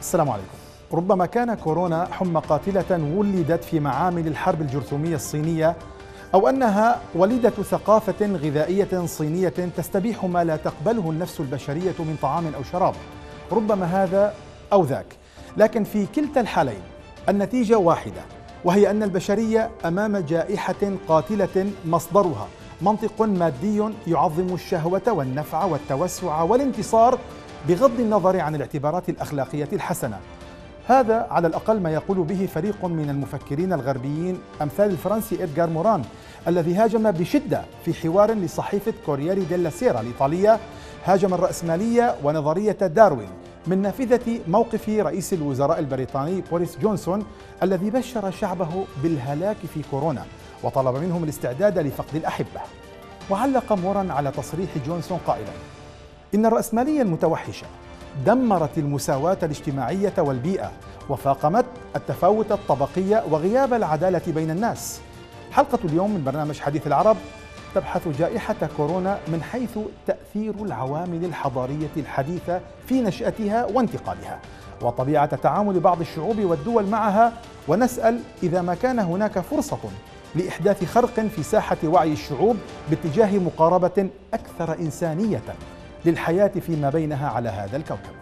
السلام عليكم. ربما كان كورونا حمى قاتلة ولدت في معامل الحرب الجرثومية الصينية، أو أنها وليدة ثقافة غذائية صينية تستبيح ما لا تقبله النفس البشرية من طعام أو شراب. ربما هذا أو ذاك، لكن في كلتا الحالين النتيجة واحدة، وهي أن البشرية أمام جائحة قاتلة مصدرها منطق مادي يعظم الشهوة والنفع والتوسع والانتصار بغض النظر عن الاعتبارات الأخلاقية الحسنة. هذا على الأقل ما يقول به فريق من المفكرين الغربيين أمثال الفرنسي إدغار موران، الذي هاجم بشدة في حوار لصحيفة كورييري ديلا سيرا الإيطالية، هاجم الرأسمالية ونظرية داروين من نافذة موقف رئيس الوزراء البريطاني بوريس جونسون، الذي بشر شعبه بالهلاك في كورونا وطلب منهم الاستعداد لفقد الأحبة. وعلق موران على تصريح جونسون قائلا: إن الرأسمالية المتوحشة دمرت المساواة الاجتماعية والبيئة، وفاقمت التفاوت الطبقي وغياب العدالة بين الناس. حلقة اليوم من برنامج حديث العرب تبحث جائحة كورونا من حيث تأثير العوامل الحضارية الحديثة في نشأتها وانتقالها، وطبيعة تعامل بعض الشعوب والدول معها، ونسأل إذا ما كان هناك فرصة لإحداث خرق في ساحة وعي الشعوب باتجاه مقاربة أكثر إنسانية للحياة فيما بينها على هذا الكوكب.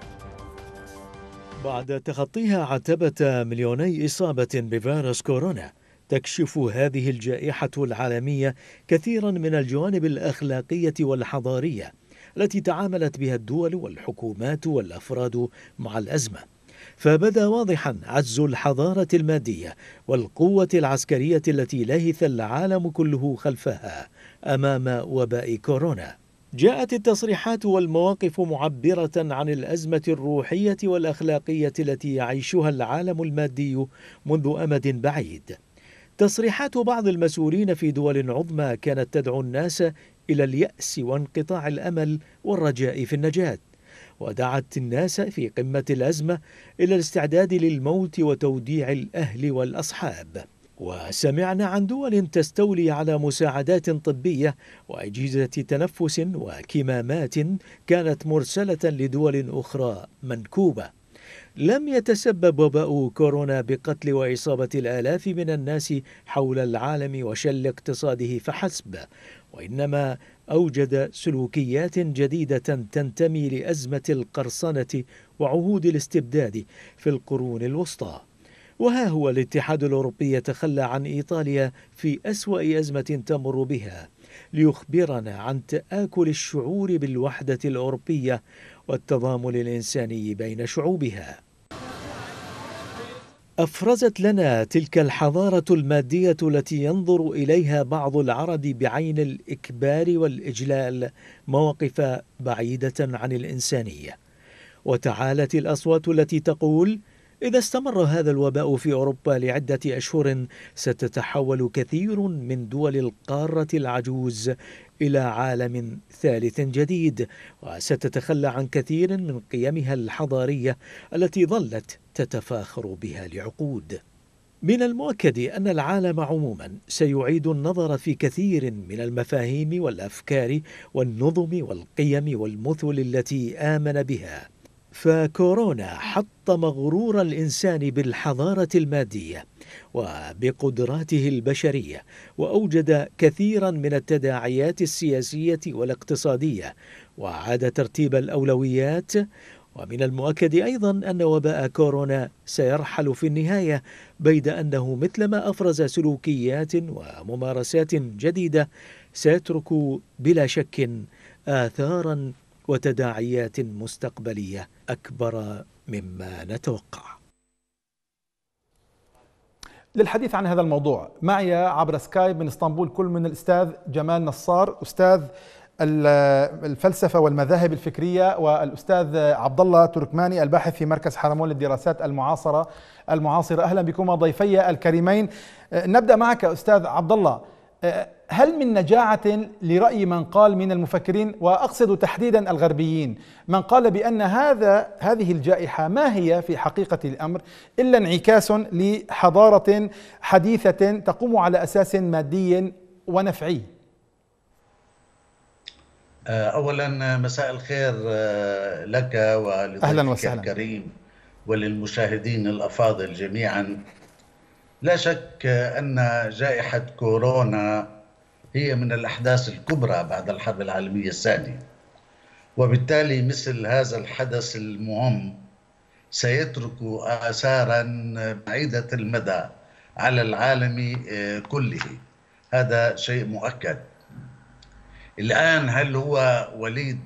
بعد تخطيها عتبة مليوني إصابة بفيروس كورونا، تكشف هذه الجائحة العالمية كثيرا من الجوانب الأخلاقية والحضارية التي تعاملت بها الدول والحكومات والأفراد مع الأزمة. فبدا واضحا عجز الحضارة المادية والقوة العسكرية التي لهث العالم كله خلفها أمام وباء كورونا. جاءت التصريحات والمواقف معبرة عن الأزمة الروحية والأخلاقية التي يعيشها العالم المادي منذ أمد بعيد. تصريحات بعض المسؤولين في دول عظمى كانت تدعو الناس إلى اليأس وانقطاع الأمل والرجاء في النجاة، ودعت الناس في قمة الأزمة إلى الاستعداد للموت وتوديع الأهل والأصحاب. وسمعنا عن دول تستولي على مساعدات طبية وأجهزة تنفس وكمامات كانت مرسلة لدول أخرى منكوبة. لم يتسبب وباء كورونا بقتل وإصابة الآلاف من الناس حول العالم وشل اقتصاده فحسب، وإنما أوجد سلوكيات جديدة تنتمي لأزمة القرصنة وعهود الاستبداد في القرون الوسطى. وها هو الاتحاد الأوروبي يتخلى عن إيطاليا في أسوأ أزمة تمر بها ليخبرنا عن تآكل الشعور بالوحدة الأوروبية والتضامن الإنساني بين شعوبها. أفرزت لنا تلك الحضارة المادية التي ينظر إليها بعض العرب بعين الإكبار والإجلال مواقف بعيدة عن الإنسانية. وتعالت الأصوات التي تقول: إذا استمر هذا الوباء في أوروبا لعدة أشهر ستتحول كثير من دول القارة العجوز إلى عالم ثالث جديد، وستتخلى عن كثير من قيمها الحضارية التي ظلت تتفاخر بها لعقود. من المؤكد أن العالم عموما سيعيد النظر في كثير من المفاهيم والأفكار والنظم والقيم والمثل التي آمن بها. فكورونا حطم غرور الإنسان بالحضارة المادية وبقدراته البشرية، وأوجد كثيرا من التداعيات السياسية والاقتصادية، وعاد ترتيب الأولويات. ومن المؤكد أيضا أن وباء كورونا سيرحل في النهاية، بيد أنه مثلما أفرز سلوكيات وممارسات جديدة سيترك بلا شك آثارا وتداعيات مستقبلية أكبر مما نتوقع. للحديث عن هذا الموضوع معي عبر سكايب من اسطنبول كل من الأستاذ جمال نصار أستاذ الفلسفة والمذاهب الفكرية، والأستاذ عبد الله تركماني الباحث في مركز حرمون للدراسات المعاصرة. أهلا بكما ضيفي الكريمين. نبدأ معك أستاذ عبد الله. هل من نجاعة لرأي من قال من المفكرين، وأقصد تحديدا الغربيين، من قال بأن هذه الجائحة ما هي في حقيقة الأمر إلا انعكاس لحضارة حديثة تقوم على أساس مادي ونفعي؟ أولا مساء الخير لك ولضيفك الكريم وللمشاهدين الأفاضل جميعا. لا شك أن جائحة كورونا هي من الأحداث الكبرى بعد الحرب العالمية الثانية، وبالتالي مثل هذا الحدث المهم سيترك آثارا بعيدة المدى على العالم كله، هذا شيء مؤكد. الآن هل هو وليد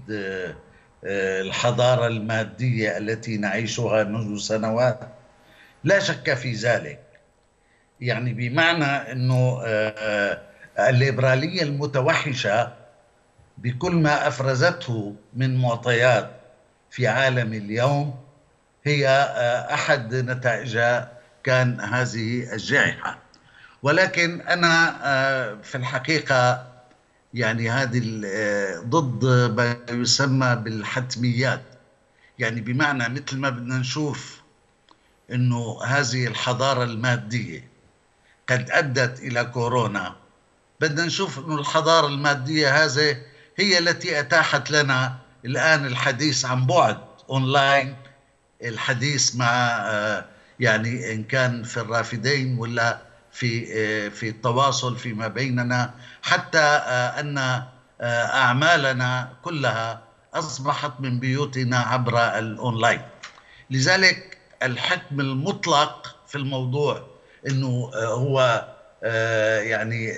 الحضارة المادية التي نعيشها منذ سنوات؟ لا شك في ذلك، يعني بمعنى أنه الليبرالية المتوحشة بكل ما أفرزته من معطيات في عالم اليوم هي أحد نتائجها كان هذه الجائحة. ولكن أنا في الحقيقة يعني هذه ضد ما يسمى بالحتميات، يعني بمعنى مثل ما بدنا نشوف أنه هذه الحضارة المادية قد أدت إلى كورونا، بدنا نشوف أنه الحضارة المادية هذه هي التي أتاحت لنا الآن الحديث عن بعد أونلاين، الحديث مع يعني إن كان في الرافدين ولا في التواصل فيما بيننا، حتى أن أعمالنا كلها أصبحت من بيوتنا عبر الأونلاين. لذلك الحكم المطلق في الموضوع أنه هو يعني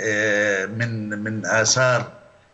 من آثار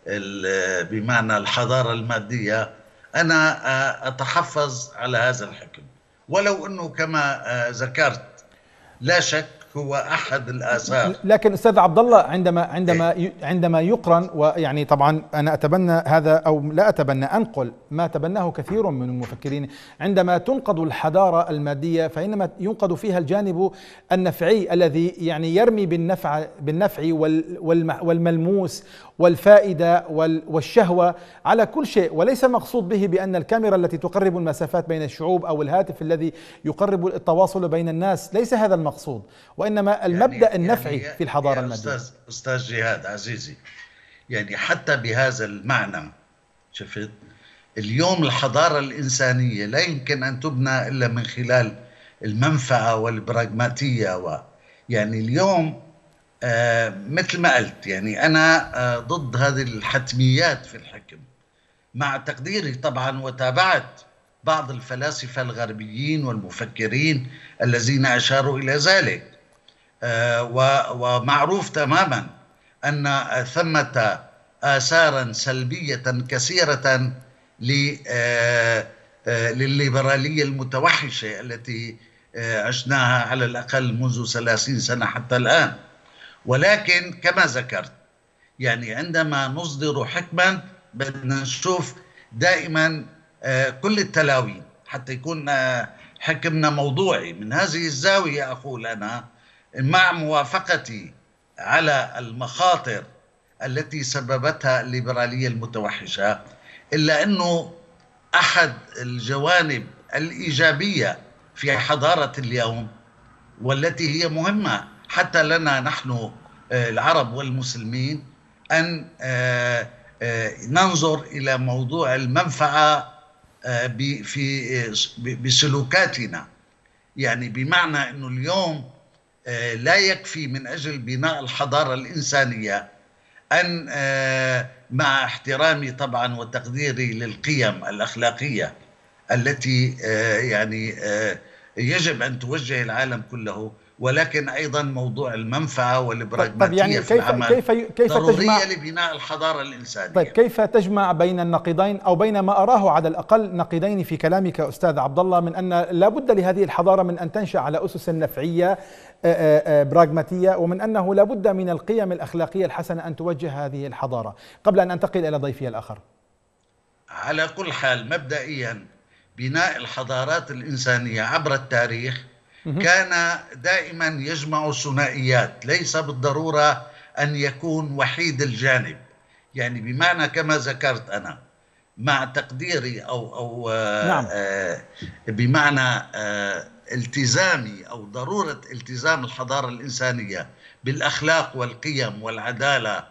بمعنى الحضارة المادية، أنا أتحفظ على هذا الحكم، ولو أنه كما ذكرت لا شك هو أحد الآثار. لكن أستاذ عبد الله عندما يقرن، ويعني طبعا أنا أتبنى هذا أو لا أتبنى، أنقل ما تبناه كثير من المفكرين، عندما تنقض الحضارة المادية فإنما ينقض فيها الجانب النفعي الذي يعني يرمي بالنفع والملموس والفائدة والشهوة على كل شيء، وليس مقصود به بأن الكاميرا التي تقرب المسافات بين الشعوب أو الهاتف الذي يقرب التواصل بين الناس، ليس هذا المقصود، وإنما المبدأ النفعي في الحضارة المادية. أستاذ جهاد عزيزي، يعني حتى بهذا المعنى شفت اليوم الحضارة الإنسانية لا يمكن أن تبنى إلا من خلال المنفعة والبراغماتية، يعني اليوم مثل ما قلت، يعني أنا ضد هذه الحتميات في الحكم، مع تقديري طبعا وتابعت بعض الفلاسفة الغربيين والمفكرين الذين أشاروا إلى ذلك، ومعروف تماما أن ثمة آثارا سلبية كثيرة للليبرالية المتوحشة التي عشناها على الأقل منذ 30 سنة حتى الآن. ولكن كما ذكرت يعني عندما نصدر حكما بدنا نشوف دائما كل التلاوين حتى يكون حكمنا موضوعي. من هذه الزاوية أقول أنا مع موافقتي على المخاطر التي سببتها الليبرالية المتوحشة، إلا أنه أحد الجوانب الإيجابية في حضارة اليوم والتي هي مهمة حتى لنا نحن العرب والمسلمين أن ننظر إلى موضوع المنفعة بسلوكاتنا، يعني بمعنى أنه اليوم لا يكفي من أجل بناء الحضارة الإنسانية أن مع احترامي طبعا وتقديري للقيم الأخلاقية التي يعني يجب أن توجه العالم كله، ولكن أيضا موضوع المنفعة والبراغماتية يعني في العمل ضرورية لبناء الحضارة الإنسانية. طيب كيف تجمع بين النقيضين أو بين ما أراه على الأقل نقيضين في كلامك أستاذ عبد الله، من أن لا بد لهذه الحضارة من أن تنشأ على أسس نفعية براغماتية، ومن أنه لا بد من القيم الأخلاقية الحسنة أن توجه هذه الحضارة، قبل أن أنتقل إلى ضيفي الآخر؟ على كل حال مبدئيا بناء الحضارات الإنسانية عبر التاريخ كان دائما يجمع ثنائيات، ليس بالضرورة أن يكون وحيد الجانب، يعني بمعنى كما ذكرت أنا مع تقديري أو نعم. بمعنى التزامي أو ضرورة التزام الحضارة الإنسانية بالأخلاق والقيم والعدالة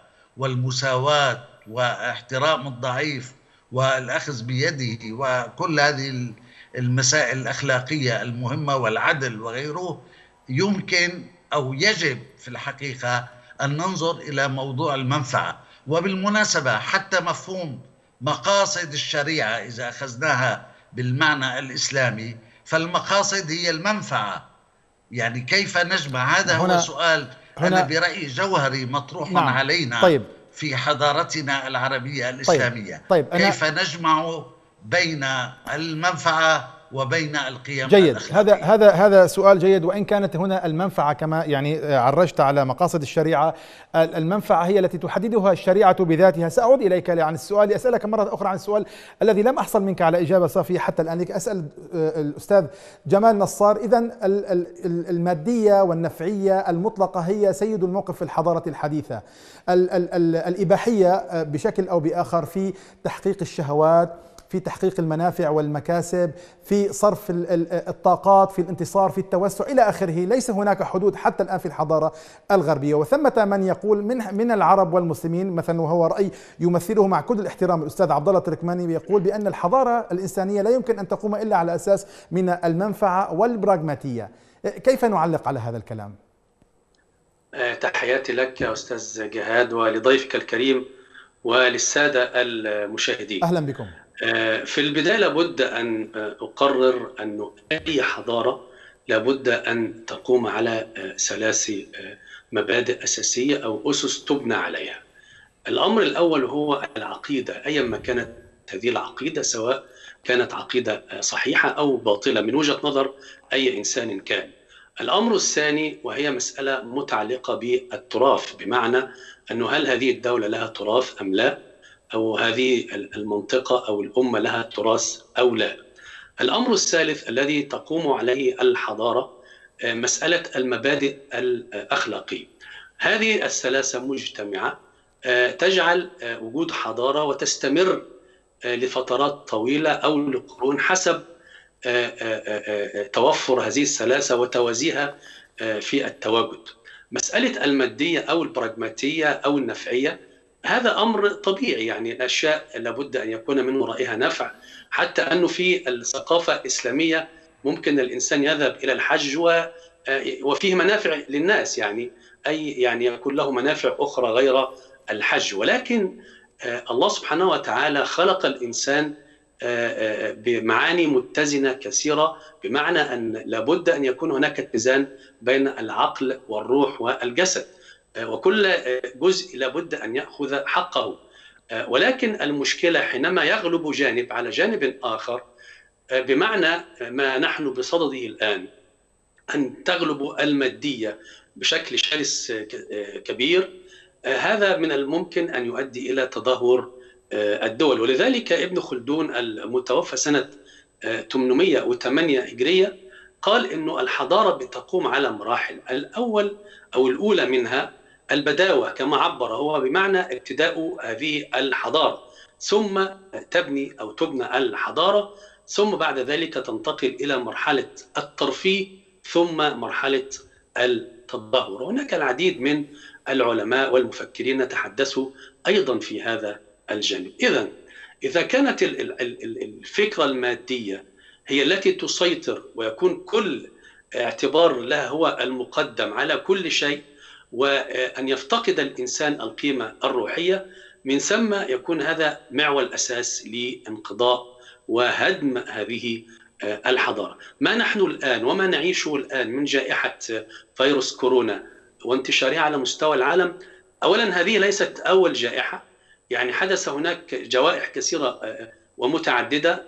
والمساواة واحترام الضعيف والأخذ بيده وكل هذه المسائل الأخلاقية المهمة والعدل وغيره، يمكن أو يجب في الحقيقة أن ننظر إلى موضوع المنفعة. وبالمناسبة حتى مفهوم مقاصد الشريعة إذا أخذناها بالمعنى الإسلامي، فالمقاصد هي المنفعة. يعني كيف نجمع؟ هذا هو سؤال أنا برأيي جوهري مطروح علينا طيب. في حضارتنا العربية الإسلامية. كيف نجمع بين المنفعة وبين القيم جيد. الأخلاقية؟ هذا سؤال جيد، وإن كانت هنا المنفعة كما يعني عرجت على مقاصد الشريعة، المنفعة هي التي تحددها الشريعة بذاتها. سأعود إليك عن السؤال لأسألك مرة أخرى عن السؤال الذي لم أحصل منك على إجابة صافية حتى الآن. أسأل الأستاذ جمال نصار، إذن المادية والنفعية المطلقة هي سيد الموقف في الحضارة الحديثة. الإباحية بشكل أو بآخر في تحقيق الشهوات، في تحقيق المنافع والمكاسب، في صرف الطاقات، في الانتصار، في التوسع إلى آخره. ليس هناك حدود حتى الآن في الحضارة الغربية. وثمة من يقول من العرب والمسلمين مثلا، وهو رأي يمثله مع كل الاحترام الأستاذ عبد الله التركماني، يقول بأن الحضارة الإنسانية لا يمكن أن تقوم إلا على أساس من المنفعة والبراغماتية. كيف نعلق على هذا الكلام؟ تحياتي لك يا أستاذ جهاد ولضيفك الكريم وللسادة المشاهدين. أهلا بكم. في البداية لابد أن أقرر أن أي حضارة لابد أن تقوم على ثلاث مبادئ أساسية أو أسس تبنى عليها. الأمر الأول هو العقيدة، أيما كانت هذه العقيدة، سواء كانت عقيدة صحيحة أو باطلة من وجهة نظر أي إنسان كان. الأمر الثاني وهي مسألة متعلقة بالتراث، بمعنى أنه هل هذه الدولة لها تراث أم لا، أو هذه المنطقة أو الأمة لها تراث أو لا. الأمر الثالث الذي تقوم عليه الحضارة مسألة المبادئ الأخلاقية. هذه الثلاثة مجتمعة تجعل وجود حضارة وتستمر لفترات طويلة أو لقرون حسب توفر هذه الثلاثة وتوازيها في التواجد. مسألة المادية أو البراغماتية أو النفعية هذا أمر طبيعي، يعني الأشياء لابد أن يكون من ورائها نفع، حتى أنه في الثقافة الإسلامية ممكن الإنسان يذهب إلى الحج وفيه منافع للناس، يعني يكون له منافع أخرى غير الحج. ولكن الله سبحانه وتعالى خلق الإنسان بمعاني متزنة كثيرة، بمعنى أن لابد أن يكون هناك اتزان بين العقل والروح والجسد، وكل جزء لابد أن يأخذ حقه. ولكن المشكلة حينما يغلب جانب على جانب آخر، بمعنى ما نحن بصدده الآن، أن تغلب المادية بشكل شرس كبير. هذا من الممكن أن يؤدي إلى تدهور الدول. ولذلك ابن خلدون المتوفى سنة 808 هجرية قال إنه الحضارة بتقوم على مراحل. الأولى منها البداوة كما عبر هو، بمعنى ابتداء هذه الحضارة، ثم تبنى الحضارة، ثم بعد ذلك تنتقل إلى مرحلة الترفيه، ثم مرحلة التدهور. هناك العديد من العلماء والمفكرين تحدثوا أيضا في هذا الجانب. إذا كانت الفكرة المادية هي التي تسيطر ويكون كل اعتبار لها هو المقدم على كل شيء، وأن يفتقد الإنسان القيمة الروحية، من ثم يكون هذا معول أساس لانقضاء وهدم هذه الحضارة. ما نحن الآن وما نعيشه الآن من جائحة فيروس كورونا وانتشارها على مستوى العالم، أولا هذه ليست أول جائحة، يعني حدث هناك جوائح كثيرة ومتعددة،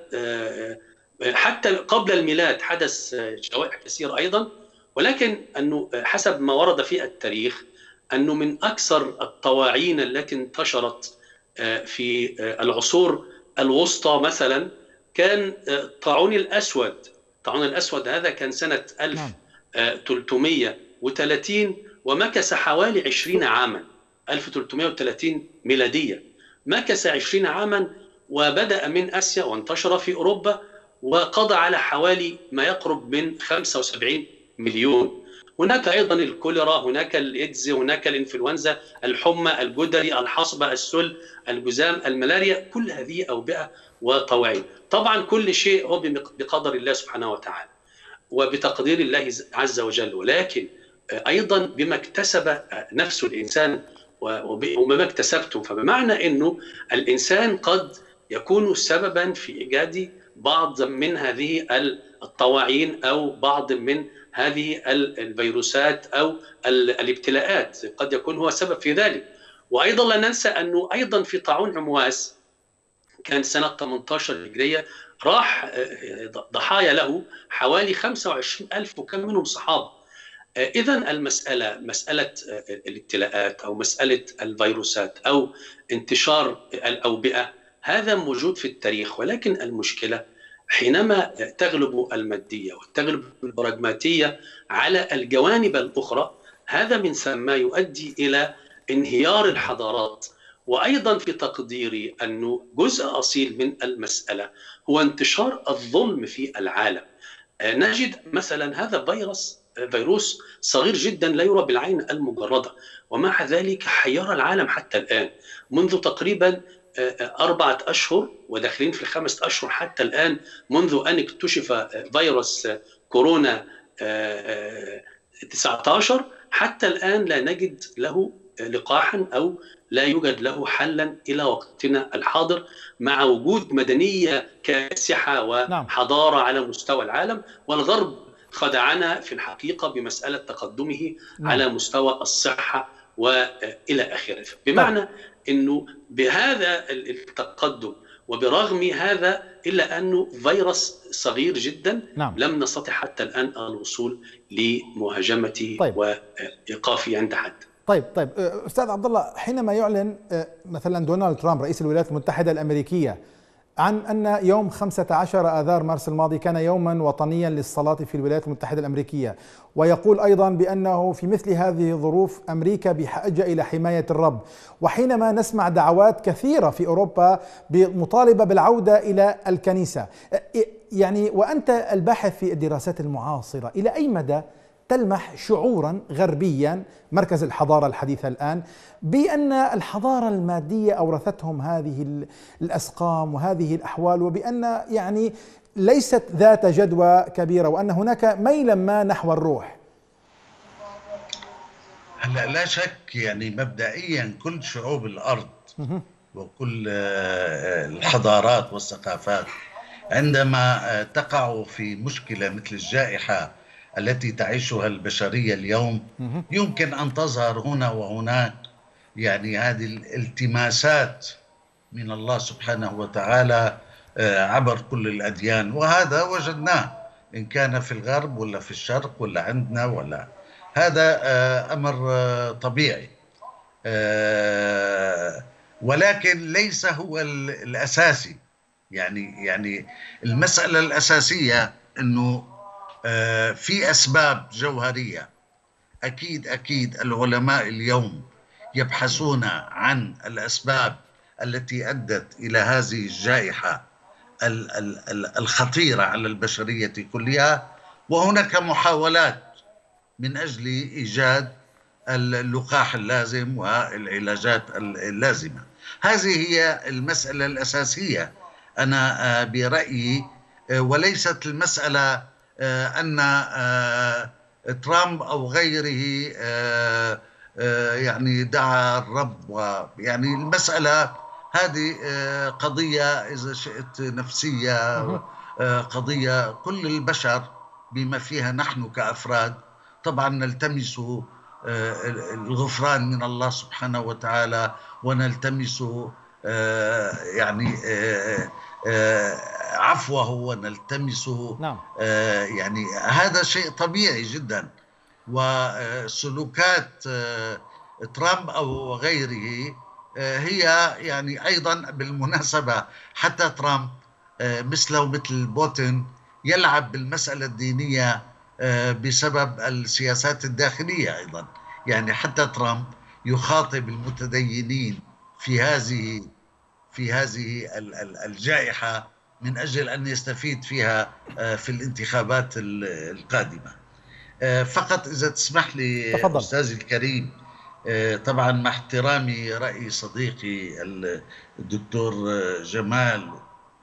حتى قبل الميلاد حدث جوائح كثيرة أيضا. ولكن أنه حسب ما ورد في التاريخ أنه من أكثر الطواعين التي انتشرت في العصور الوسطى مثلا كان الطاعون الأسود. الطاعون الأسود هذا كان سنة 1330 ومكث حوالي 20 عاما، 1330 ميلادية، مكث 20 عاما، وبدأ من آسيا وانتشر في أوروبا وقضى على حوالي ما يقرب من 75 مليون. هناك أيضا الكوليرا، هناك الإيدز، هناك الإنفلونزا، الحمى، الجدري، الحصبة، السل، الجذام، الملاريا، كل هذه أوبئة وطواعين. طبعا كل شيء هو بقدر الله سبحانه وتعالى وبتقدير الله عز وجل، ولكن أيضا بما اكتسب نفس الإنسان وبما اكتسبتم، فبمعنى أنه الإنسان قد يكون سببا في إيجاد بعض من هذه الطواعين أو بعض من هذه الفيروسات أو الابتلاءات، قد يكون هو سبب في ذلك. وأيضا لا ننسى أنه أيضا في طاعون عمواس كان سنة 18 هجرية راح ضحايا له حوالي 25,000 وكم منهم صحابة. إذن المسألة مسألة الابتلاءات أو مسألة الفيروسات أو انتشار الأوبئة، هذا موجود في التاريخ، ولكن المشكلة حينما تغلب المادية وتغلب البراغماتية على الجوانب الأخرى، هذا من ثم يؤدي إلى انهيار الحضارات. وأيضا في تقديري أنه جزء أصيل من المسألة هو انتشار الظلم في العالم. نجد مثلا هذا فيروس صغير جدا لا يرى بالعين المجردة، ومع ذلك حير العالم حتى الآن منذ تقريبا 4 أشهر وداخلين في 5 أشهر حتى الآن، منذ أن اكتشف فيروس كورونا 19 حتى الآن لا نجد له لقاحا أو لا يوجد له حلا إلى وقتنا الحاضر، مع وجود مدنية كاسحة وحضارة على مستوى العالم. والغرب خدعنا في الحقيقة بمسألة تقدمه على مستوى الصحة وإلى آخره. بمعنى أنه بهذا التقدم وبرغم هذا إلا أنه فيروس صغير جدا لم نستطع حتى الآن الوصول لمهاجمته وإيقافه عند حد. طيب أستاذ عبد الله، حينما يعلن مثلا دونالد ترامب رئيس الولايات المتحدة الأمريكية عن أن يوم 15 آذار مارس الماضي كان يوما وطنيا للصلاة في الولايات المتحدة الأمريكية، ويقول أيضا بأنه في مثل هذه الظروف أمريكا بحاجة إلى حماية الرب، وحينما نسمع دعوات كثيرة في أوروبا بمطالبة بالعودة إلى الكنيسة، يعني وأنت الباحث في الدراسات المعاصرة، إلى أي مدى تلمح شعورا غربيا مركز الحضارة الحديثة الآن بأن الحضارة المادية أورثتهم هذه الأسقام وهذه الأحوال، وبأن يعني ليست ذات جدوى كبيرة، وأن هناك ميلا ما نحو الروح؟ هلا لا شك يعني مبدئيا كل شعوب الأرض وكل الحضارات والثقافات عندما تقع في مشكلة مثل الجائحة التي تعيشها البشرية اليوم، يمكن أن تظهر هنا وهناك يعني هذه الالتماسات من الله سبحانه وتعالى عبر كل الأديان، وهذا وجدناه إن كان في الغرب ولا في الشرق ولا عندنا، ولا هذا أمر طبيعي، ولكن ليس هو الأساسي. يعني المسألة الأساسية أنه في أسباب جوهرية. أكيد العلماء اليوم يبحثون عن الأسباب التي أدت إلى هذه الجائحة الخطيرة على البشرية كلها، وهناك محاولات من أجل إيجاد اللقاح اللازم والعلاجات اللازمة. هذه هي المسألة الأساسية أنا برأيي، وليست المسألة أن ترامب أو غيره يعني دعا الرب، يعني المسألة هذه قضية إذا شئت نفسية، قضية كل البشر بما فيها نحن كأفراد طبعا نلتمس الغفران من الله سبحانه وتعالى، ونلتمس يعني عفوه ونلتمسه. يعني هذا شيء طبيعي جدا. وسلوكات ترامب أو غيره هي يعني أيضا بالمناسبة حتى ترامب مثله مثل بوتين يلعب بالمسألة الدينية بسبب السياسات الداخلية أيضا. يعني حتى ترامب يخاطب المتدينين في هذه الجائحة من أجل أن يستفيد فيها في الانتخابات القادمة. فقط إذا تسمح لي تفضل. أستاذي الكريم، طبعا مع احترامي رأي صديقي الدكتور جمال،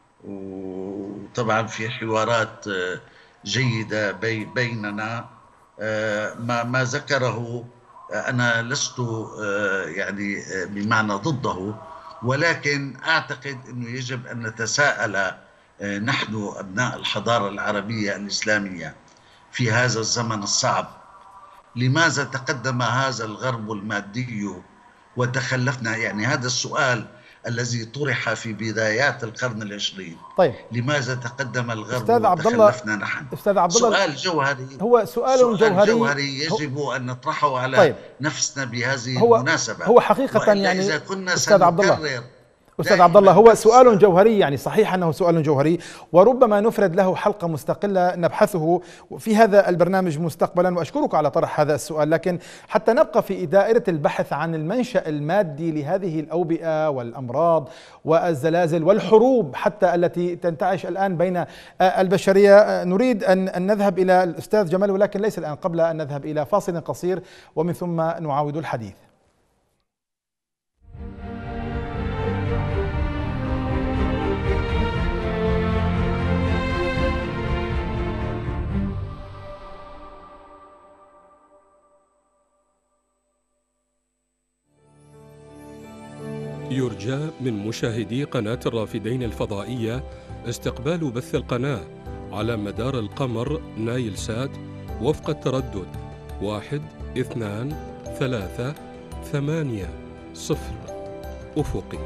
وطبعا في حوارات جيدة بيننا، ما ذكره أنا لست يعني بمعنى ضده، ولكن أعتقد أنه يجب أن نتساءل نحن أبناء الحضارة العربية الإسلامية في هذا الزمن الصعب، لماذا تقدم هذا الغرب المادي وتخلفنا؟ يعني هذا السؤال الذي طرح في بدايات القرن العشرين. طيب، لماذا تقدم الغرب أستاذ عبد الله، وتخلفنا نحن؟ أستاذ عبد الله، سؤال جوهري، هو سؤال جوهري يجب أن نطرحه على طيب، نفسنا بهذه المناسبة. هو حقيقة يعني إذا كنا أستاذ عبد الله، سنكرر أستاذ عبد الله، هو سؤال جوهري، يعني صحيح أنه سؤال جوهري، وربما نفرد له حلقة مستقلة نبحثه في هذا البرنامج مستقبلا، وأشكرك على طرح هذا السؤال. لكن حتى نبقى في دائرة البحث عن المنشأ المادي لهذه الأوبئة والأمراض والزلازل والحروب حتى التي تنتعش الآن بين البشرية، نريد أن نذهب إلى الأستاذ جمال، ولكن ليس الآن، قبل أن نذهب إلى فاصل قصير ومن ثم نعاود الحديث. يرجى من مشاهدي قناة الرافدين الفضائية استقبال بث القناة على مدار القمر نايل سات وفق التردد 12380 أفقي.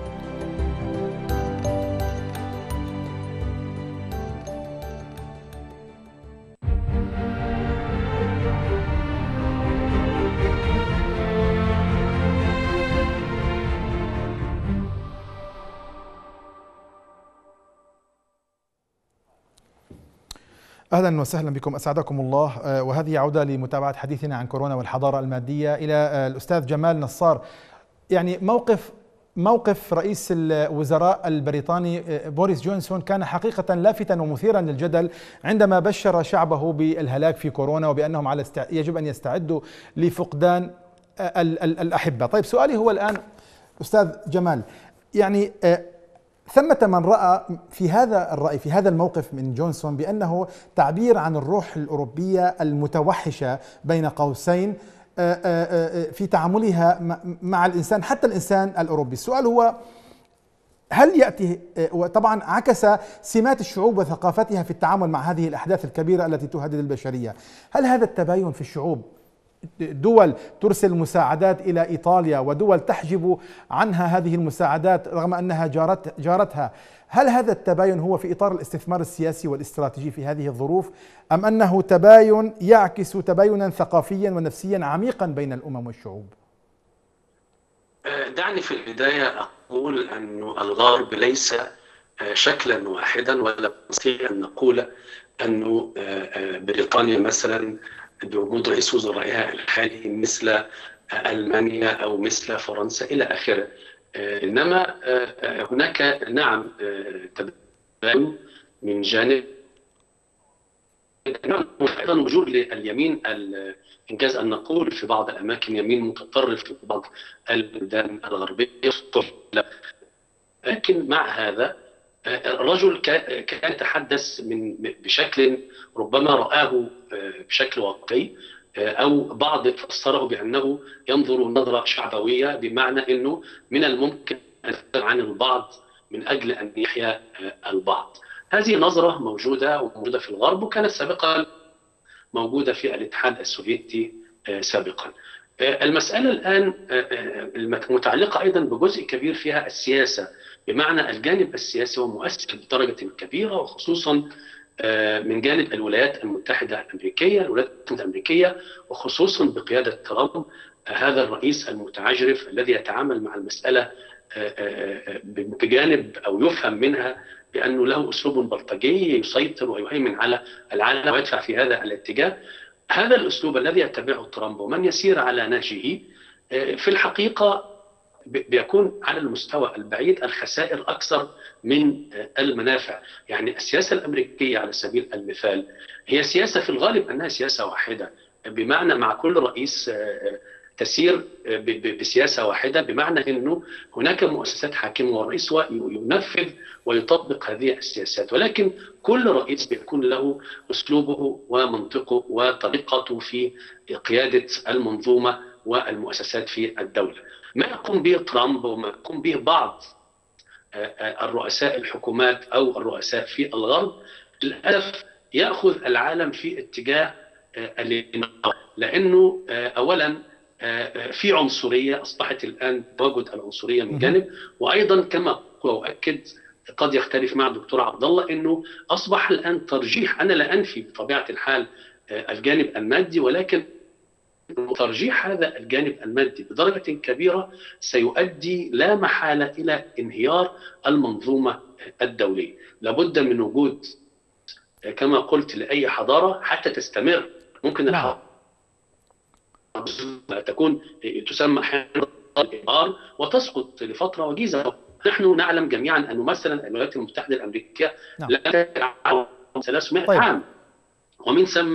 أهلا وسهلا بكم، أسعدكم الله. وهذه عودة لمتابعة حديثنا عن كورونا والحضارة المادية إلى الأستاذ جمال نصار. يعني موقف رئيس الوزراء البريطاني بوريس جونسون كان حقيقة لافتا ومثيرا للجدل عندما بشر شعبه بالهلاك في كورونا وبأنهم يجب أن يستعدوا لفقدان الأحبة. طيب، سؤالي هو الآن أستاذ جمال، يعني ثمة من رأى في هذا الموقف من جونسون بأنه تعبير عن الروح الأوروبية المتوحشة بين قوسين في تعاملها مع الإنسان، حتى الإنسان الأوروبي. السؤال هو، هل يأتي، وطبعا عكس سمات الشعوب وثقافتها في التعامل مع هذه الأحداث الكبيرة التي تهدد البشرية، هل هذا التباين في الشعوب، دول ترسل مساعدات إلى إيطاليا ودول تحجب عنها هذه المساعدات رغم أنها جارتها، هل هذا التباين هو في إطار الاستثمار السياسي والاستراتيجي في هذه الظروف، أم أنه تباين يعكس تباينا ثقافيا ونفسيا عميقا بين الأمم والشعوب؟ دعني في البداية أقول أن الغرب ليس شكلا واحدا، ولا نستطيع أن نقول أن بريطانيا مثلا بوجود رئيس وزرائها الحالي مثل ألمانيا أو مثل فرنسا إلى آخره، إنما هناك نعم تباين من جانب، أيضا وجود لليمين إنجاز أن نقول في بعض الأماكن يمين متطرف في بعض البلدان الغربية. لكن مع هذا الرجل كان يتحدث بشكل ربما رآه بشكل واقعي، أو بعض فسره بأنه ينظر نظرة شعبوية، بمعنى أنه من الممكن أن يتكلم عن البعض من أجل أن يحيا البعض. هذه نظرة موجودة في الغرب، وكانت سابقا موجودة في الاتحاد السوفيتي سابقا. المسألة الآن متعلقة أيضا بجزء كبير فيها السياسة، بمعنى الجانب السياسي هو مؤثر بدرجة كبيرة، وخصوصا من جانب الولايات المتحدة الأمريكية، وخصوصا بقيادة ترامب، هذا الرئيس المتعجرف الذي يتعامل مع المسألة بجانب أو يفهم منها بأنه له أسلوب بلطجي يسيطر ويهيمن على العالم ويدفع في هذا الاتجاه. هذا الأسلوب الذي يتبعه ترامب ومن يسير على نهجه في الحقيقة بيكون على المستوى البعيد الخسائر أكثر من المنافع. يعني السياسة الأمريكية على سبيل المثال هي سياسة في الغالب أنها سياسة واحدة، بمعنى مع كل رئيس تسير بسياسة واحدة، بمعنى أنه هناك مؤسسات حاكمة والرئيس ينفذ ويطبق هذه السياسات، ولكن كل رئيس بيكون له أسلوبه ومنطقه وطريقته في قيادة المنظومة والمؤسسات في الدولة. ما يقوم به ترامب وما يقوم به بعض الرؤساء الحكومات أو الرؤساء في الغرب للأسف يأخذ العالم في اتجاه الانهيار، لأنه أولا في عنصرية أصبحت الآن تواجد العنصرية من جانب، وأيضا كما أؤكد قد يختلف مع الدكتور عبد الله أنه أصبح الآن ترجيح، أنا لا أنفي بطبيعة الحال الجانب المادي، ولكن ترجيح هذا الجانب المادي بدرجة كبيرة سيؤدي لا محالة إلى انهيار المنظومة الدولية. لابد من وجود كما قلت لأي حضارة حتى تستمر، ممكن الحضارة تكون تسمى الانهيار وتسقط لفترة وجيزة. نحن نعلم جميعا أن مثلا الولايات المتحدة الأمريكية لا تعود 300 عام، ومن ثم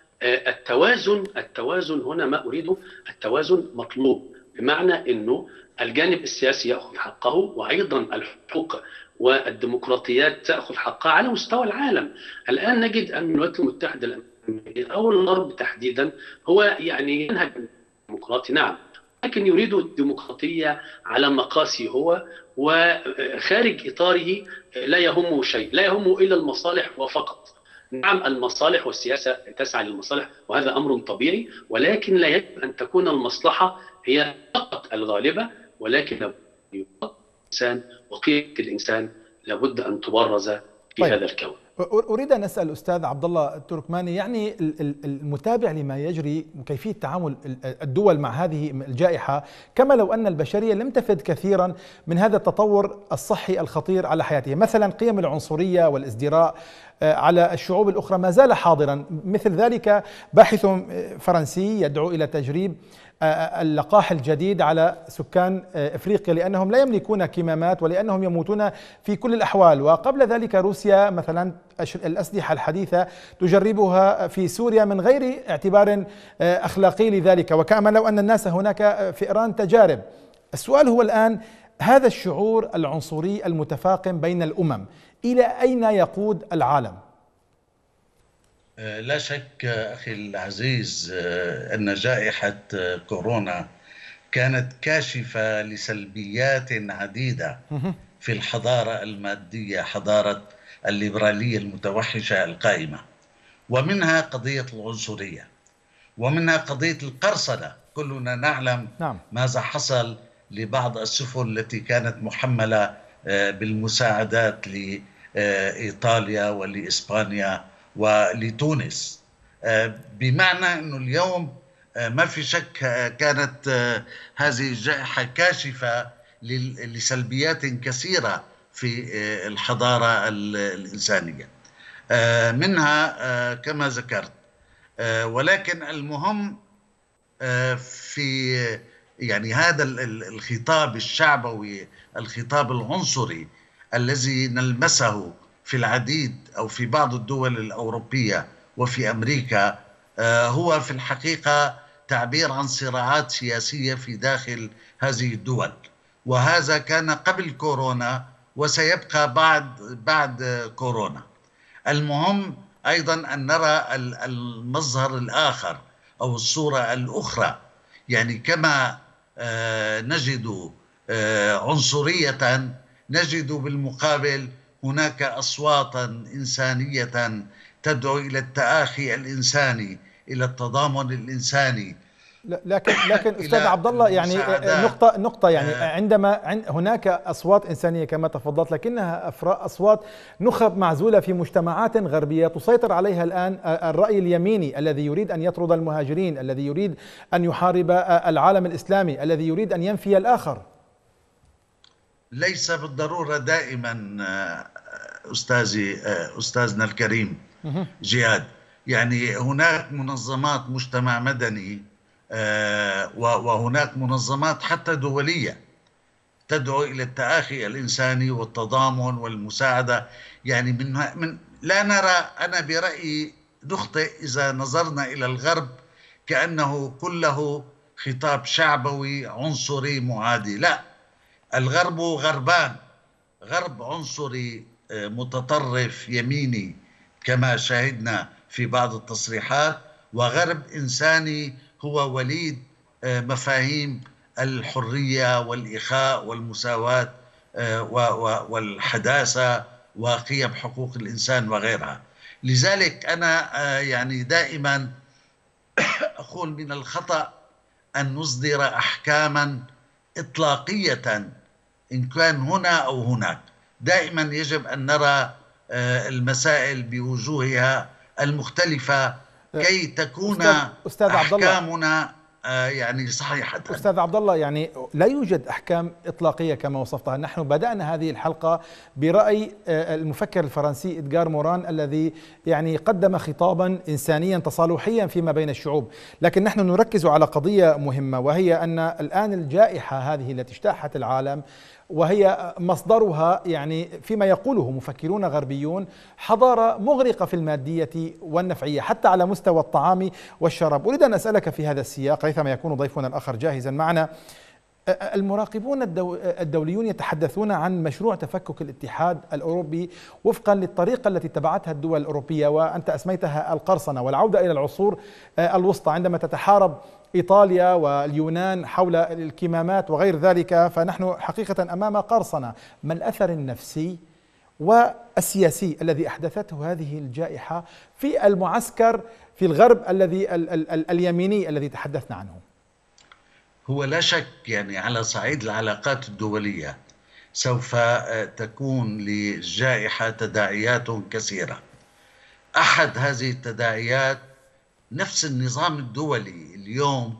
التوازن هنا ما أريده التوازن مطلوب، بمعنى أنه الجانب السياسي يأخذ حقه وأيضا الحقوق والديمقراطيات تأخذ حقها على مستوى العالم. الآن نجد أن الولايات المتحدة الأمريكية أو الغرب تحديدا هو يعني ينهج الديمقراطي، نعم، لكن يريد الديمقراطية على مقاسي هو، وخارج إطاره لا يهمه شيء، لا يهمه إلا المصالح وفقط. نعم الصالح والسياسة تسعى للمصالح وهذا أمر طبيعي، ولكن لا يجب أن تكون المصلحة هي فقط الغالبة، ولكن الإنسان وقيمة الإنسان لابد أن تبرز في هذا الكون. أريد أن أسأل الأستاذ عبد الله التركماني، يعني المتابع لما يجري وكيفية تعامل الدول مع هذه الجائحة، كما لو أن البشرية لم تفد كثيرا من هذا التطور الصحي الخطير على حياتها. مثلا قيم العنصرية والازدراء على الشعوب الأخرى ما زال حاضرا. مثل ذلك باحث فرنسي يدعو إلى تجريب اللقاح الجديد على سكان افريقيا لانهم لا يملكون كمامات ولانهم يموتون في كل الاحوال. وقبل ذلك روسيا مثلا الاسلحه الحديثه تجربها في سوريا من غير اعتبار اخلاقي لذلك، وكما لو ان الناس هناك فئران تجارب. السؤال هو الان، هذا الشعور العنصري المتفاقم بين الامم الى اين يقود العالم؟ لا شك أخي العزيز أن جائحة كورونا كانت كاشفة لسلبيات عديدة في الحضارة المادية، حضارة الليبرالية المتوحشة القائمة، ومنها قضية العنصرية، ومنها قضية القرصنة. كلنا نعلم ماذا حصل لبعض السفن التي كانت محملة بالمساعدات لإيطاليا ولإسبانيا ولتونس، بمعنى أنه اليوم ما في شك كانت هذه الجائحة كاشفة لسلبيات كثيرة في الحضارة الإنسانية، منها كما ذكرت. ولكن المهم في يعني هذا الخطاب الشعبوي، الخطاب العنصري الذي نلمسه في العديد أو في بعض الدول الأوروبية وفي أمريكا، هو في الحقيقة تعبير عن صراعات سياسية في داخل هذه الدول، وهذا كان قبل كورونا وسيبقى بعد كورونا. المهم أيضا أن نرى المظهر الآخر أو الصورة الأخرى، يعني كما نجد عنصرية نجد بالمقابل هناك أصواتا إنسانية تدعو إلى التآخي الإنساني، إلى التضامن الإنساني. لكن أستاذ عبد الله، يعني نقطة يعني عندما هناك أصوات إنسانية كما تفضلت، لكنها أصوات نخب معزولة في مجتمعات غربية تسيطر عليها الآن الرأي اليميني الذي يريد أن يطرد المهاجرين، الذي يريد أن يحارب العالم الإسلامي، الذي يريد أن ينفي الآخر. ليس بالضرورة دائما أستاذنا الكريم جهاد، يعني هناك منظمات مجتمع مدني وهناك منظمات حتى دولية تدعو إلى التآخي الإنساني والتضامن والمساعدة. يعني من لا نرى، أنا برأيي نخطئ إذا نظرنا إلى الغرب كأنه كله خطاب شعبوي عنصري معادي. لا، الغرب غربان، غرب عنصري متطرف يميني كما شاهدنا في بعض التصريحات، وغرب إنساني هو وليد مفاهيم الحرية والإخاء والمساواة والحداثة وقيم حقوق الإنسان وغيرها. لذلك أنا يعني دائما أقول من الخطأ أن نصدر أحكاما إطلاقية إن كان هنا أو هناك. دائما يجب أن نرى المسائل بوجوهها المختلفة كي تكون أستاذ أحكامنا يعني صحيحة. أستاذ عبد الله، يعني لا يوجد أحكام إطلاقية كما وصفتها. نحن بدأنا هذه الحلقة برأي المفكر الفرنسي إدغار موران الذي يعني قدم خطابا إنسانيا تصالحيا فيما بين الشعوب، لكن نحن نركز على قضية مهمة، وهي أن الآن الجائحة هذه التي اجتاحت العالم وهي مصدرها يعني فيما يقوله مفكرون غربيون حضارة مغرقة في المادية والنفعية حتى على مستوى الطعام والشراب. أريد أن أسألك في هذا السياق ريثما يكون ضيفنا الآخر جاهزا معنا. المراقبون الدوليون يتحدثون عن مشروع تفكك الاتحاد الأوروبي وفقا للطريقة التي اتبعتها الدول الأوروبية، وأنت أسميتها القرصنة والعودة إلى العصور الوسطى عندما تتحارب إيطاليا واليونان حول الكمامات وغير ذلك. فنحن حقيقة أمام قرصنة. ما الأثر النفسي والسياسي الذي أحدثته هذه الجائحة في المعسكر في الغرب الذي اليميني الذي تحدثنا عنه؟ هو لا شك يعني على صعيد العلاقات الدولية سوف تكون للجائحة تداعيات كثيرة. أحد هذه التداعيات نفس النظام الدولي اليوم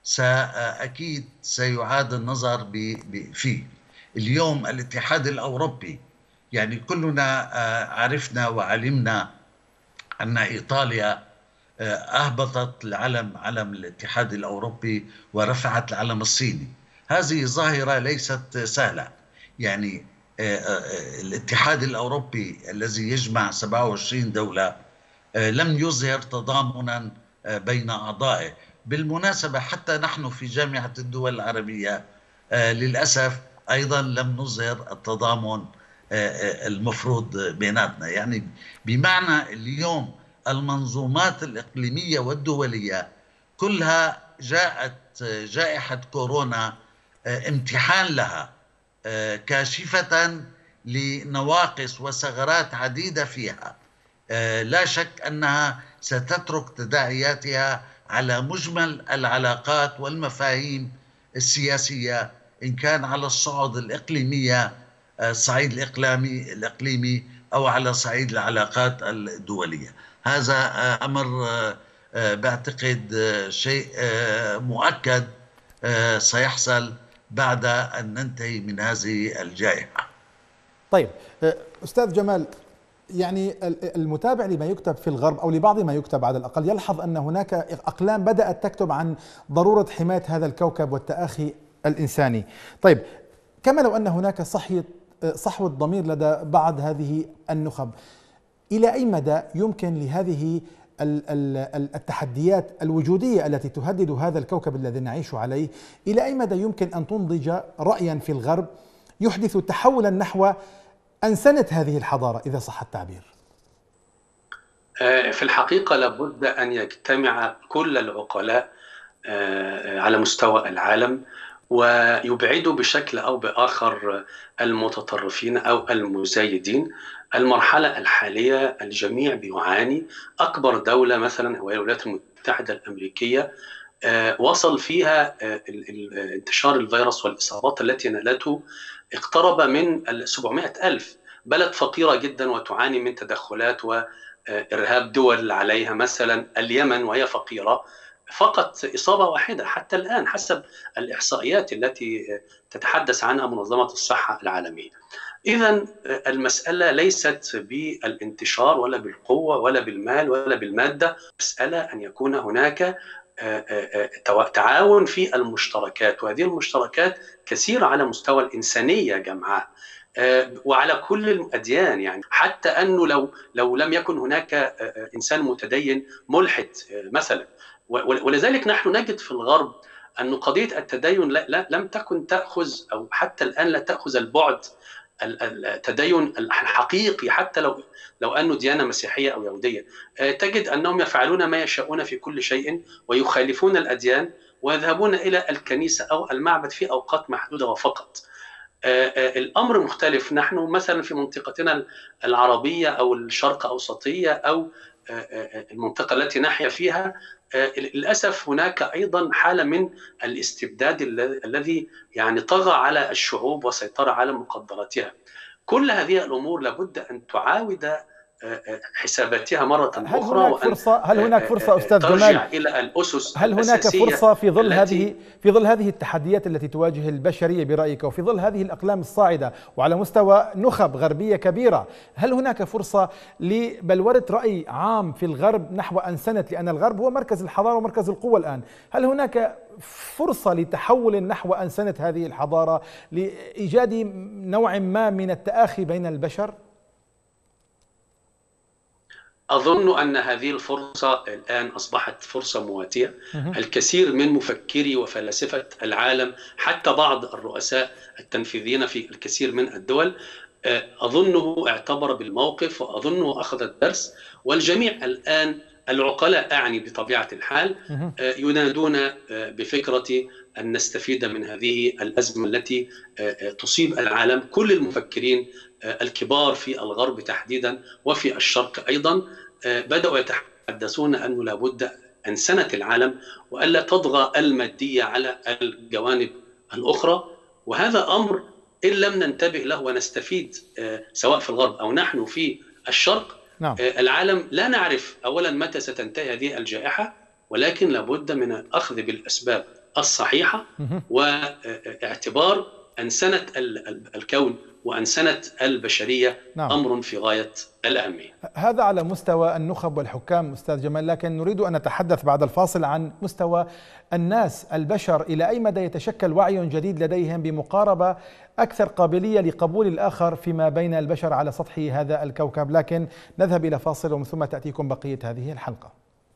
أكيد سيعاد النظر فيه. اليوم الاتحاد الأوروبي، يعني كلنا عرفنا وعلمنا أن إيطاليا أهبطت علم الاتحاد الأوروبي ورفعت العلم الصيني. هذه ظاهرة ليست سهلة. يعني الاتحاد الأوروبي الذي يجمع 27 دولة لم يظهر تضامنا بين أعضائه. بالمناسبة حتى نحن في جامعة الدول العربية للأسف أيضا لم نظهر التضامن المفروض بيناتنا. يعني بمعنى اليوم المنظومات الإقليمية والدولية كلها جاءت جائحة كورونا امتحان لها، كاشفة لنواقص وثغرات عديدة فيها. لا شك أنها ستترك تداعياتها على مجمل العلاقات والمفاهيم السياسية، إن كان على الصعود الصعيد الإقليمي أو على صعيد العلاقات الدولية. هذا أمر بعتقد شيء مؤكد سيحصل بعد أن ننتهي من هذه الجائحة. طيب أستاذ جمال، يعني المتابع لما يكتب في الغرب أو لبعض ما يكتب على الأقل يلحظ أن هناك أقلام بدأت تكتب عن ضرورة حماية هذا الكوكب والتآخي الإنساني. طيب، كما لو أن هناك صحوة ضمير لدى بعض هذه النخب، إلى أي مدى يمكن لهذه التحديات الوجودية التي تهدد هذا الكوكب الذي نعيش عليه، إلى أي مدى يمكن أن تنضج رأيا في الغرب يحدث تحولا نحو أنسنة هذه الحضارة إذا صح التعبير؟ في الحقيقة لابد أن يجتمع كل العقلاء على مستوى العالم ويبعدوا بشكل أو بآخر المتطرفين أو المزايدين. المرحلة الحالية الجميع بيعاني. أكبر دولة مثلا هو الولايات المتحدة الأمريكية، وصل فيها انتشار الفيروس والإصابات التي نالته اقترب من 700,000. بلد فقيرة جدا وتعاني من تدخلات وإرهاب دول عليها، مثلا اليمن وهي فقيرة فقط إصابة واحدة حتى الآن حسب الإحصائيات التي تتحدث عنها منظمة الصحة العالمية. إذن المسألة ليست بالانتشار ولا بالقوة ولا بالمال ولا بالمادة، مسألة أن يكون هناك تعاون في المشتركات، وهذه المشتركات كثيرة على مستوى الإنسانية جمعاء وعلى كل الأديان. يعني حتى أنه لو لم يكن هناك إنسان متدين ملحد مثلا ولذلك نحن نجد في الغرب أن قضية التدين لم تكن تأخذ، أو حتى الآن لا تأخذ البعد التدين الحقيقي، حتى لو أنه ديانة مسيحية أو يهودية. تجد أنهم يفعلون ما يشاءون في كل شيء ويخالفون الأديان ويذهبون إلى الكنيسة أو المعبد في أوقات محدودة وفقط. الأمر مختلف. نحن مثلا في منطقتنا العربية أو الشرق أوسطية أو المنطقة التي نحيا فيها، للأسف هناك أيضا حالة من الاستبداد الذي يعني طغى على الشعوب وسيطر على مقدراتها. كل هذه الأمور لابد أن تعاود حساباتها مرة أخرى. هل هناك فرصة أستاذ ترجع جمال إلى الأسس هل هناك فرصة في ظل هذه التحديات التي تواجه البشرية برأيك، وفي ظل هذه الأقلام الصاعدة وعلى مستوى نخب غربية كبيرة، هل هناك فرصة لبلورة رأي عام في الغرب نحو أنسنة، لأن الغرب هو مركز الحضارة ومركز القوة الآن، هل هناك فرصة لتحول نحو أنسنة هذه الحضارة لإيجاد نوع ما من التآخي بين البشر؟ أظن أن هذه الفرصة الآن أصبحت فرصة مواتية. الكثير من مفكري وفلاسفة العالم، حتى بعض الرؤساء التنفيذيين في الكثير من الدول، أظنه اعتبر بالموقف وأظنه أخذ الدرس. والجميع الآن العقلاء أعني بطبيعة الحال ينادون بفكرة أن نستفيد من هذه الأزمة التي تصيب العالم. كل المفكرين الكبار في الغرب تحديدا وفي الشرق أيضا بدأوا يتحدثون أنه لابد أنسنة العالم وألا تطغى المادية على الجوانب الأخرى. وهذا أمر إن لم ننتبه له ونستفيد سواء في الغرب أو نحن في الشرق، نعم. العالم لا نعرف أولا متى ستنتهي هذه الجائحة، ولكن لابد من الأخذ بالأسباب الصحيحة واعتبار أنسنة الكون وأنسنة البشرية، نعم. أمر في غاية الأهمية. هذا على مستوى النخب والحكام أستاذ جمال، لكن نريد أن نتحدث بعد الفاصل عن مستوى الناس البشر. إلى أي مدى يتشكل وعي جديد لديهم بمقاربة أكثر قابلية لقبول الآخر فيما بين البشر على سطح هذا الكوكب؟ لكن نذهب إلى فاصل ومن ثم تأتيكم بقية هذه الحلقة.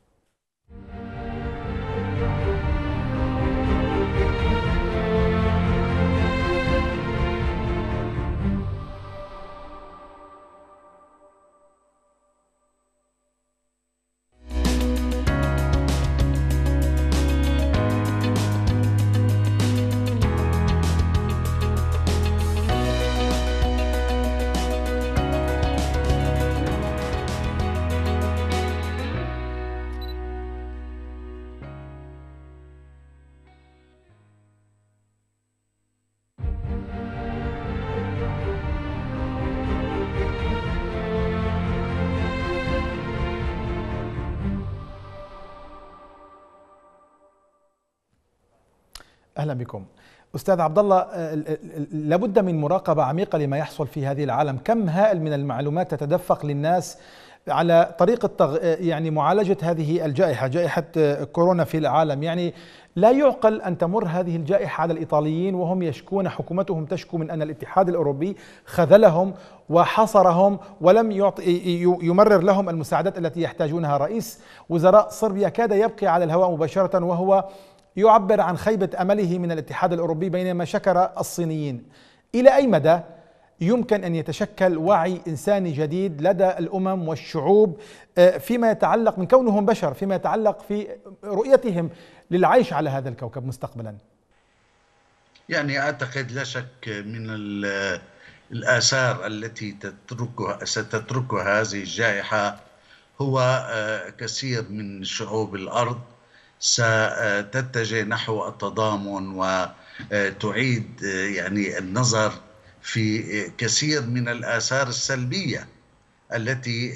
أهلا بكم أستاذ عبد الله. لابد من مراقبة عميقة لما يحصل في هذه العالم. كم هائل من المعلومات تتدفق للناس على طريقة يعني معالجة هذه الجائحة، جائحة كورونا في العالم. يعني لا يعقل أن تمر هذه الجائحة على الإيطاليين وهم يشكون، حكومتهم تشكو من أن الاتحاد الأوروبي خذلهم وحصرهم ولم يمرر لهم المساعدات التي يحتاجونها. رئيس وزراء صربيا كاد يبقي على الهواء مباشرة وهو يعبر عن خيبة أمله من الاتحاد الأوروبي بينما شكر الصينيين. إلى أي مدى يمكن أن يتشكل وعي إنساني جديد لدى الأمم والشعوب فيما يتعلق من كونهم بشر، فيما يتعلق في رؤيتهم للعيش على هذا الكوكب مستقبلا؟ يعني أعتقد لا شك من الآثار التي ستتركها هذه الجائحة هو كثير من شعوب الأرض ستتجه نحو التضامن وتعيد يعني النظر في كثير من الآثار السلبية التي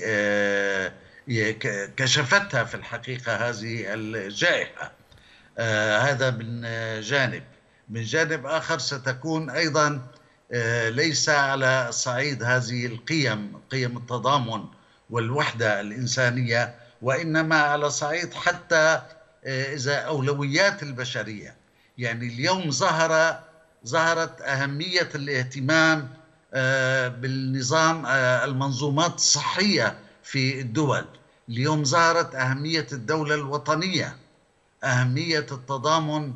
كشفتها في الحقيقة هذه الجائحة. هذا من جانب. من جانب آخر ستكون أيضا ليس على صعيد هذه القيم، قيم التضامن والوحدة الإنسانية، وإنما على صعيد حتى إذا أولويات البشرية. يعني اليوم ظهرت أهمية الاهتمام بالنظام المنظومات الصحية في الدول. اليوم ظهرت أهمية الدولة الوطنية أهمية التضامن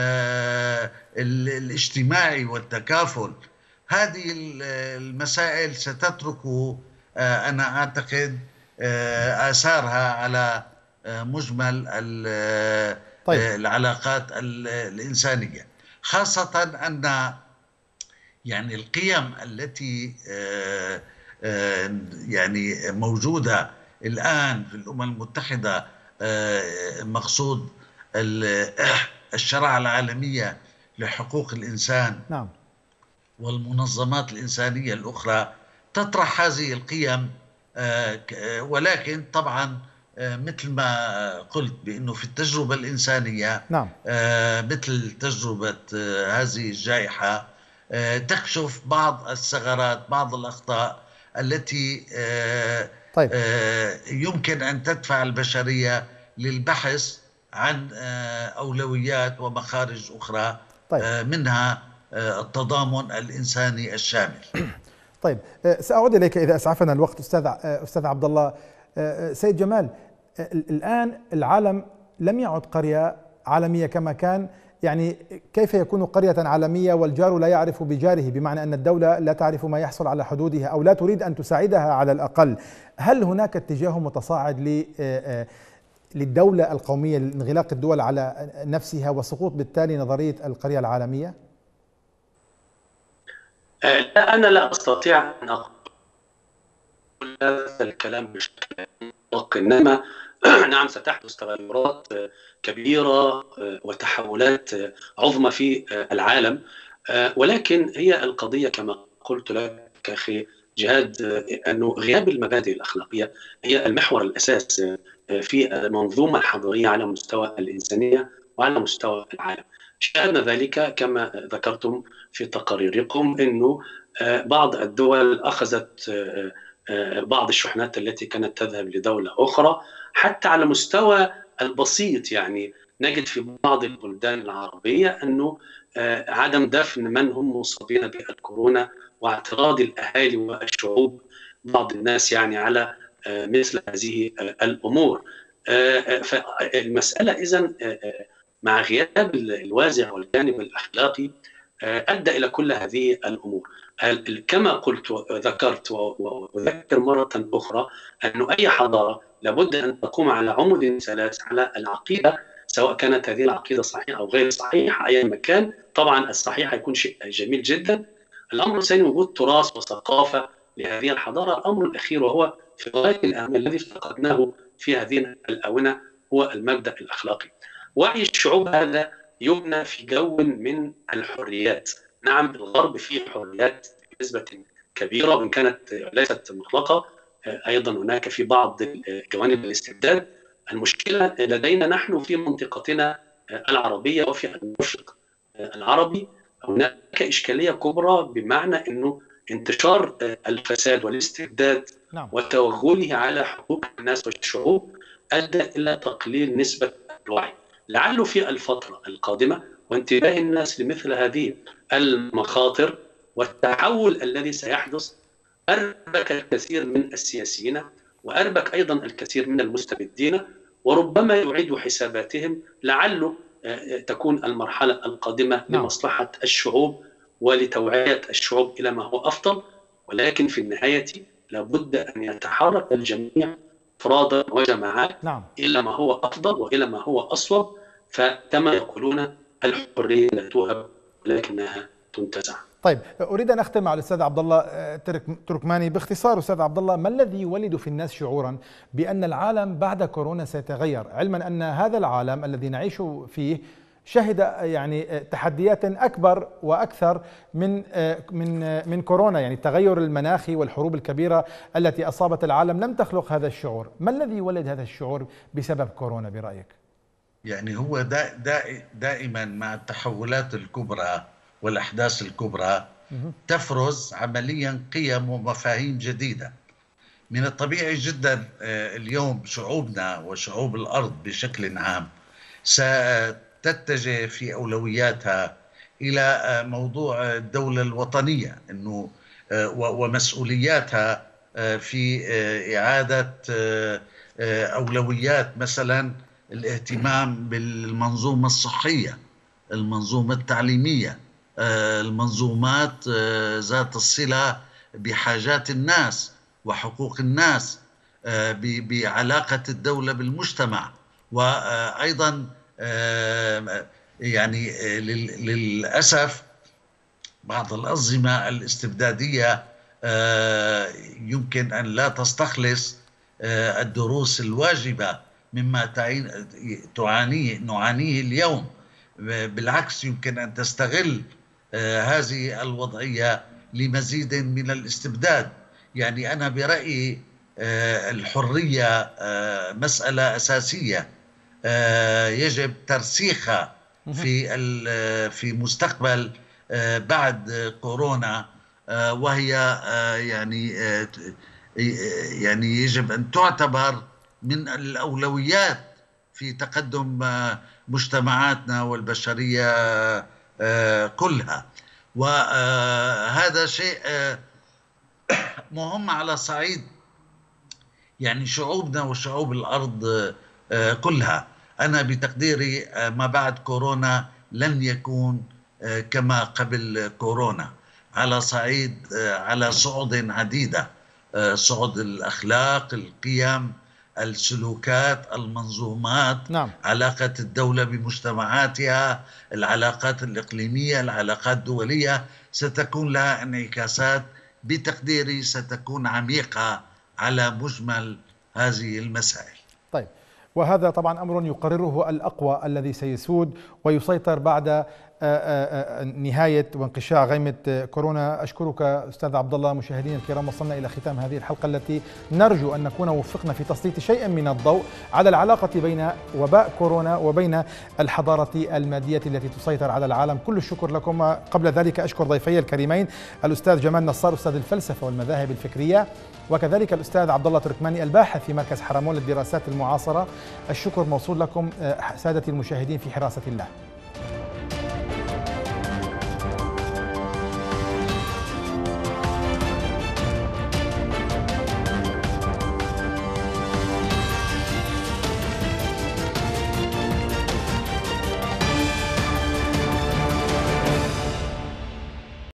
الاجتماعي والتكافل. هذه المسائل ستترك أنا أعتقد آثارها على مجمل العلاقات الإنسانية، خاصة أن يعني القيم التي يعني موجودة الآن في الأمم المتحدة، مقصود الشريعة العالمية لحقوق الإنسان نعم. والمنظمات الإنسانية الأخرى تطرح هذه القيم، ولكن طبعا مثل ما قلت بأنه في التجربة الإنسانية نعم. مثل تجربة هذه الجائحة تكشف بعض الثغرات، بعض الأخطاء التي طيب. يمكن أن تدفع البشرية للبحث عن أولويات ومخارج أخرى. طيب. منها التضامن الإنساني الشامل. طيب، سأعود إليك إذا أسعفنا الوقت أستاذ عبد الله. سيد جمال، الآن العالم لم يعد قرية عالمية كما كان، يعني كيف يكون قرية عالمية والجار لا يعرف بجاره، بمعنى أن الدولة لا تعرف ما يحصل على حدودها أو لا تريد أن تساعدها على الأقل. هل هناك اتجاه متصاعد للدولة القومية لانغلاق الدول على نفسها وسقوط بالتالي نظرية القرية العالمية؟ لا، أنا لا أستطيع أن أقول هذا الكلام بشكل مطلق، إنما نعم ستحدث تغيرات كبيرة وتحولات عظمى في العالم، ولكن هي القضية كما قلت لك أخي جهاد، أنه غياب المبادئ الأخلاقية هي المحور الأساس في المنظومة الحضارية على مستوى الإنسانية وعلى مستوى العالم. شاهدنا ذلك كما ذكرتم في تقاريركم، أنه بعض الدول أخذت بعض الشحنات التي كانت تذهب لدولة أخرى. حتى على مستوى البسيط يعني نجد في بعض البلدان العربية أنه عدم دفن من هم مصابين بالكورونا واعتراض الأهالي والشعوب بعض الناس يعني على مثل هذه الأمور. فالمسألة إذن مع غياب الوازع والجانب الأخلاقي أدى إلى كل هذه الأمور. كما قلت وذكرت وأذكر مرة أخرى أن أي حضارة لابد أن تقوم على عمود ثلاث، على العقيدة، سواء كانت هذه العقيدة صحيحة أو غير صحيحة أي مكان. طبعا الصحيح يكون شيء جميل جدا. الأمر الثاني وجود تراث وثقافة لهذه الحضارة. الأمر الأخير وهو في غاية الأهمية الذي فقدناه في هذه الآونة هو المبدأ الأخلاقي. وعي الشعوب هذا يبنى في جو من الحريات. نعم، الغرب فيه حريات بنسبة كبيرة وإن كانت ليست مطلقة، أيضا هناك في بعض جوانب الاستبداد. المشكلة لدينا نحن في منطقتنا العربية وفي المشرق العربي هناك إشكالية كبرى، بمعنى أنه انتشار الفساد والاستبداد وتوغله على حقوق الناس والشعوب أدى إلى تقليل نسبة الوعي. لعله في الفترة القادمة وانتباه الناس لمثل هذه المخاطر والتحول الذي سيحدث أربك الكثير من السياسيين وأربك أيضا الكثير من المستبدين، وربما يعيدوا حساباتهم. لعله تكون المرحلة القادمة لمصلحة الشعوب ولتوعية الشعوب إلى ما هو أفضل، ولكن في النهاية لابد أن يتحرك الجميع أفرادا وجماعات إلى ما هو أفضل وإلى ما هو أصوب. فكما يقولون الحرية لا توهب ولكنها تنتزع. طيب، أريد أن أختم مع الأستاذ عبد الله تركماني باختصار. أستاذ عبد الله، ما الذي يولد في الناس شعورا بأن العالم بعد كورونا سيتغير، علما أن هذا العالم الذي نعيش فيه شهد يعني تحديات أكبر وأكثر من كورونا، يعني التغير المناخي والحروب الكبيرة التي أصابت العالم لم تخلق هذا الشعور. ما الذي يولد هذا الشعور بسبب كورونا برأيك؟ يعني هو دائما مع التحولات الكبرى والأحداث الكبرى تفرز عمليا قيم ومفاهيم جديدة. من الطبيعي جدا اليوم شعوبنا وشعوب الأرض بشكل عام ستتجه في أولوياتها إلى موضوع الدولة الوطنية إنه ومسؤولياتها في إعادة أولويات مثلا الاهتمام بالمنظومة الصحية، المنظومة التعليمية، المنظومات ذات الصلة بحاجات الناس وحقوق الناس، بعلاقة الدولة بالمجتمع. وأيضا يعني للأسف بعض الأنظمة الاستبدادية يمكن أن لا تستخلص الدروس الواجبة مما نعانيه اليوم. بالعكس يمكن أن تستغل هذه الوضعية لمزيد من الاستبداد. يعني أنا برأيي الحرية مسألة أساسية يجب ترسيخها في مستقبل بعد كورونا، وهي يعني يجب أن تعتبر من الأولويات في تقدم مجتمعاتنا والبشرية كلها. وهذا شيء مهم على صعيد يعني شعوبنا وشعوب الأرض كلها. أنا بتقديري ما بعد كورونا لن يكون كما قبل كورونا على صعود عديدة، صعود الأخلاق، القيم، السلوكات، المنظومات، نعم. علاقة الدولة بمجتمعاتها، العلاقات الإقليمية، العلاقات الدولية، ستكون لها انعكاسات بتقديري ستكون عميقة على مجمل هذه المسائل. طيب، وهذا طبعا أمر يقرره الأقوى الذي سيسود ويسيطر بعد نهاية وانقشاع غيمة كورونا. أشكرك أستاذ عبد الله. مشاهدينا الكرام، وصلنا إلى ختام هذه الحلقة التي نرجو أن نكون وفقنا في تسليط شيئا من الضوء على العلاقة بين وباء كورونا وبين الحضارة المادية التي تسيطر على العالم. كل الشكر لكم. قبل ذلك أشكر ضيفي الكريمين الأستاذ جمال نصار أستاذ الفلسفة والمذاهب الفكرية، وكذلك الأستاذ عبد الله تركماني الباحث في مركز حرمون للدراسات المعاصرة. الشكر موصول لكم سادتي المشاهدين في حراسة الله.